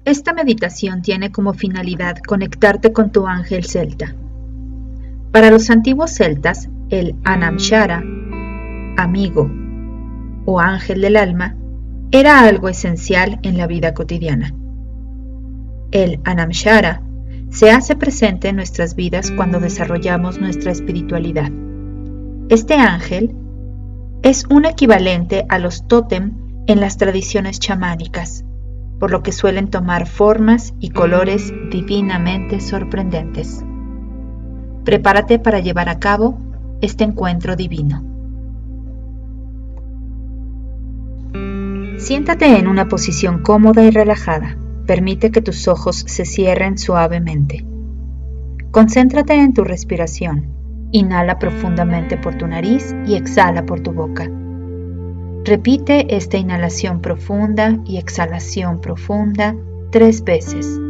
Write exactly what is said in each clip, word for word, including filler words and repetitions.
Esta meditación tiene como finalidad conectarte con tu ángel celta. Para los antiguos celtas, el Anamshara, amigo o ángel del alma, era algo esencial en la vida cotidiana. El Anamshara se hace presente en nuestras vidas cuando desarrollamos nuestra espiritualidad. Este ángel es un equivalente a los tótem en las tradiciones chamánicas, por lo que suelen tomar formas y colores divinamente sorprendentes. Prepárate para llevar a cabo este encuentro divino. Siéntate en una posición cómoda y relajada. Permite que tus ojos se cierren suavemente. Concéntrate en tu respiración. Inhala profundamente por tu nariz y exhala por tu boca. Repite esta inhalación profunda y exhalación profunda tres veces.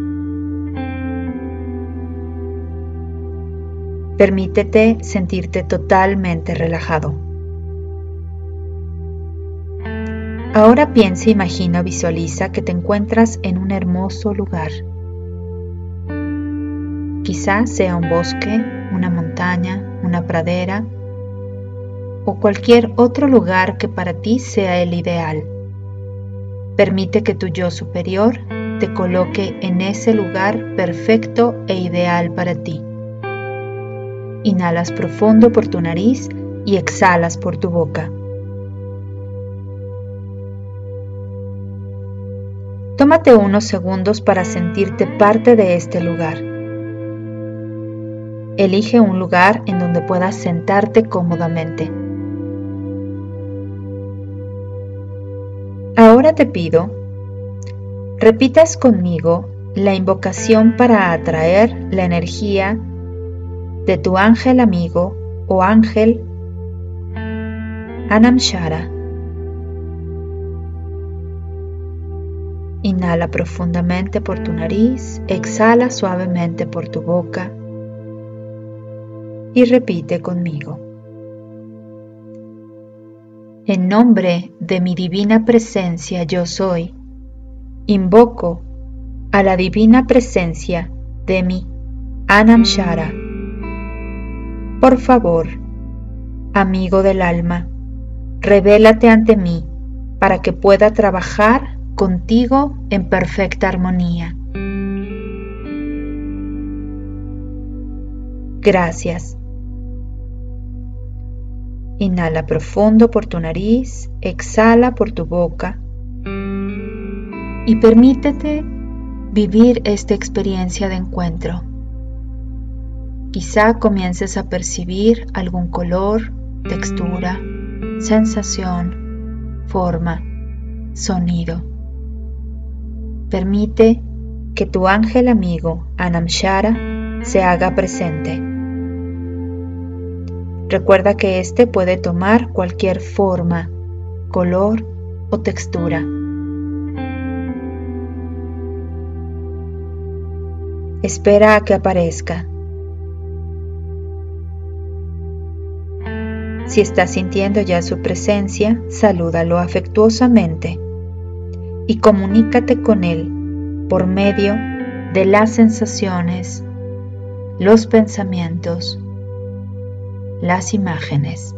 Permítete sentirte totalmente relajado. Ahora piensa, imagina o visualiza que te encuentras en un hermoso lugar. Quizás sea un bosque, una montaña, una pradera o cualquier otro lugar que para ti sea el ideal. Permite que tu yo superior te coloque en ese lugar perfecto e ideal para ti. Inhalas profundo por tu nariz y exhalas por tu boca. Tómate unos segundos para sentirte parte de este lugar. Elige un lugar en donde puedas sentarte cómodamente. Ahora te pido, repitas conmigo la invocación para atraer la energía de tu ángel amigo o ángel Anamshara. Inhala profundamente por tu nariz, exhala suavemente por tu boca y repite conmigo. En nombre de mi divina presencia yo soy, invoco a la divina presencia de mi Anamshara. Por favor, amigo del alma, revélate ante mí para que pueda trabajar contigo en perfecta armonía. Gracias. Inhala profundo por tu nariz, exhala por tu boca y permítete vivir esta experiencia de encuentro. Quizá comiences a percibir algún color, textura, sensación, forma, sonido. Permite que tu ángel amigo Anamshara se haga presente. Recuerda que este puede tomar cualquier forma, color o textura. Espera a que aparezca. Si estás sintiendo ya su presencia, salúdalo afectuosamente y comunícate con él por medio de las sensaciones, los pensamientos, las imágenes.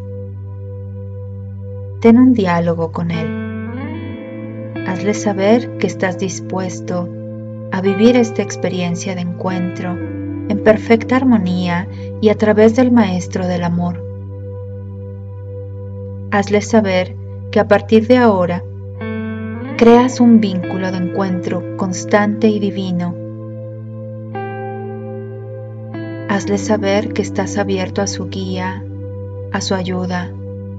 Ten un diálogo con él. Hazle saber que estás dispuesto a vivir esta experiencia de encuentro en perfecta armonía y a través del Maestro del Amor. Hazle saber que a partir de ahora creas un vínculo de encuentro constante y divino. Hazle saber que estás abierto a su guía, a su ayuda,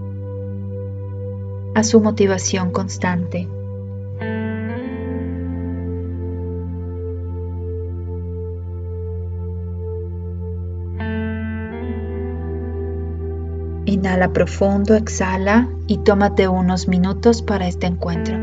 a su motivación constante. Inhala profundo, exhala y tómate unos minutos para este encuentro.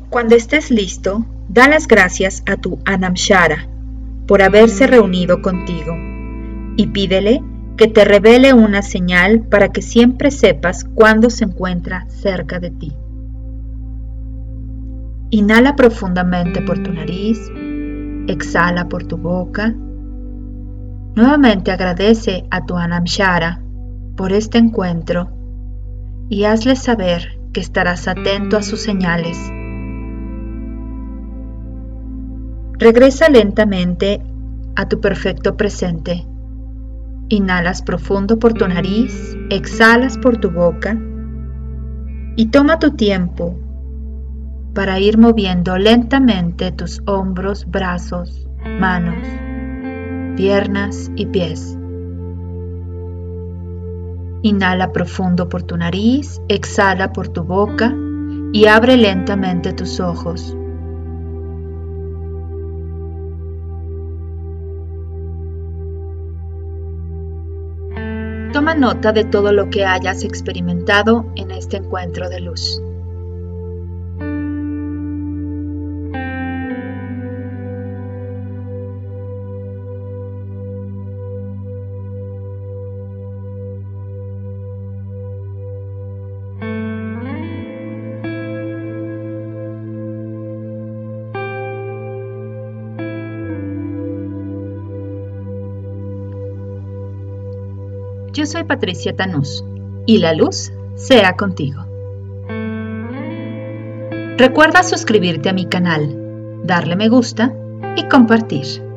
Cuando estés listo, da las gracias a tu Anamshara por haberse reunido contigo y pídele que te revele una señal para que siempre sepas cuándo se encuentra cerca de ti. Inhala profundamente por tu nariz, exhala por tu boca. Nuevamente agradece a tu Anamshara por este encuentro y hazle saber que estarás atento a sus señales. Regresa lentamente a tu perfecto presente. Inhalas profundo por tu nariz, exhalas por tu boca y toma tu tiempo para ir moviendo lentamente tus hombros, brazos, manos, piernas y pies. Inhala profundo por tu nariz, exhala por tu boca y abre lentamente tus ojos. Toma nota de todo lo que hayas experimentado en este encuentro de luz. Yo soy Patricia Tanús y la luz sea contigo. Recuerda suscribirte a mi canal, darle me gusta y compartir.